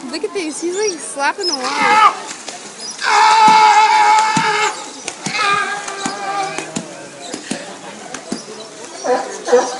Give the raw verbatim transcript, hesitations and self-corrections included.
Look at this. He's like slapping the water. Ah!